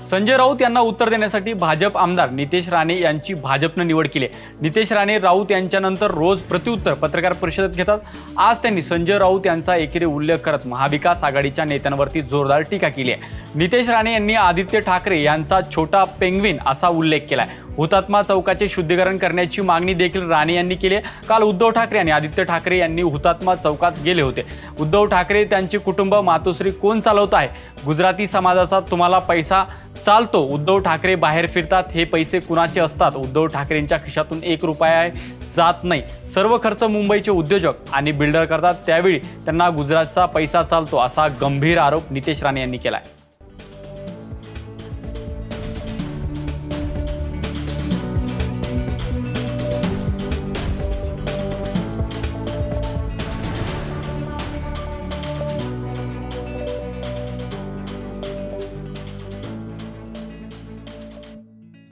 संजय राऊत यांना उत्तर देण्यासाठी भाजप आमदार नितेश राणे यांची भाजपने निवड केली। नितेश राणे राऊत यांच्यानंतर रोज प्रत्युत्तर पत्रकार परिषदेत घेतात। आज त्यांनी संजय राऊत यांचा एकेरी उल्लेख करत महाविकास आघाडीच्या नेत्यांवरती जोरदार टीका केली आहे। नितेश राणे यांनी आदित्य ठाकरे यांचा छोटा पेंग्विन असा उल्लेख केलाय। हुतात्मा चौकाचे शुद्धीकरण करण्याची मागणी देखील राणे यांनी केली आहे। काल उद्धव ठाकरे आणि आदित्य ठाकरे यांनी हुतात्मा चौकात गेले होते। उद्धव ठाकरे त्यांचे कुटुंब मातोश्री कोण चालवत आहे? गुजराती समाजाचा तुम्हाला पैसा चालतो। उद्धव ठाकरे बाहेर फिरतात, हे पैसे कुणाचे असतात? उद्धव ठाकरेंच्या खिशातून 1 रुपया जात नाही। सर्व खर्च मुंबईचे उद्योजक आणि बिल्डर करतात, त्यावेळी त्यांना गुजरातचा पैसा चालतो असा गंभीर आरोप नितेश राणे यांनी केलाय।